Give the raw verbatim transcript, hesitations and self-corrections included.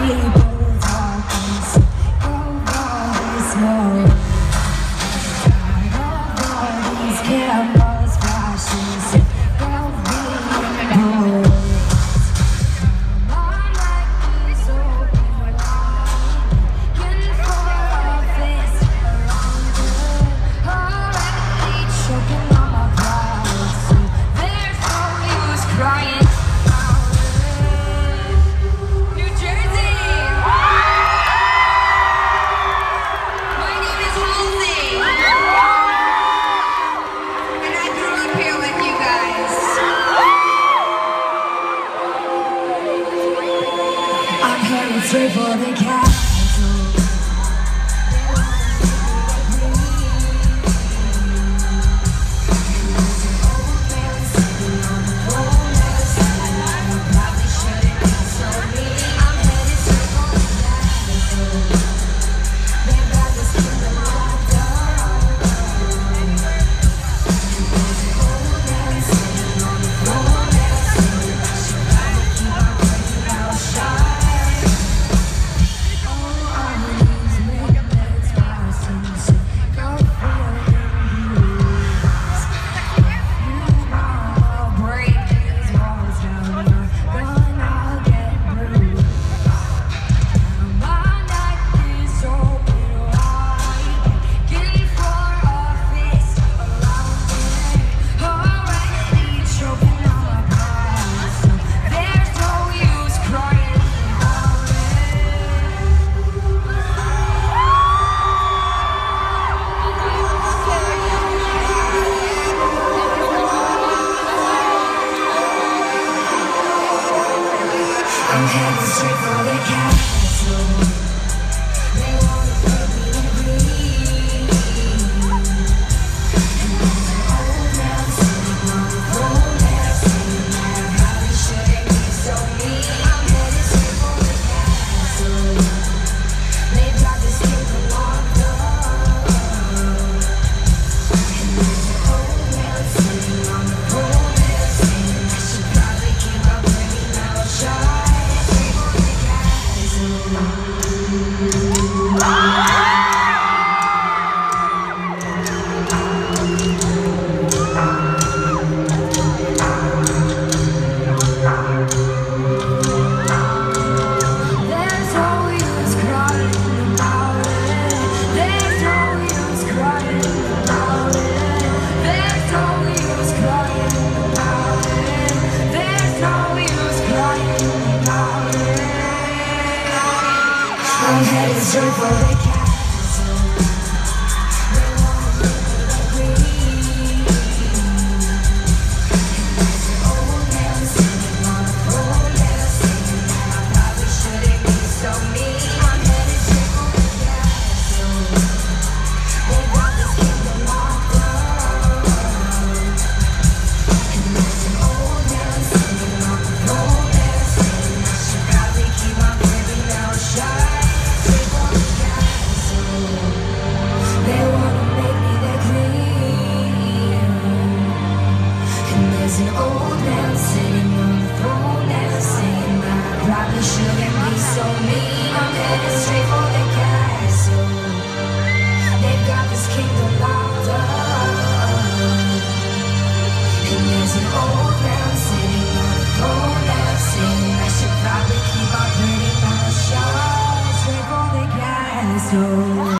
Straight for the castle. I'm heading straight for the castle. They wanna make me agree. And there's an old man sitting on the throne there, saying that I probably shouldn't be so mean. I'm headed straight for the castle. They've got this kingdom locked up. And there's an old man sitting on the throne there, saying I should probably keep my pretty mouth shut. I'm headed straight for the castle. They wanna make me agree. And there's an old man sitting on the throne there, saying that I probably shouldn't be so mean. I'm headed straight for the castle. They got this kingdom locked up. And there's an old man sitting on the throne there, saying I should probably keep my pretty mouth shut. They wanna make me their queen. And there's an old man sitting on the throne there, saying that I probably shouldn't be so mean. I'm headed straight for the castle. They've got this kingdom locked up. And there's an old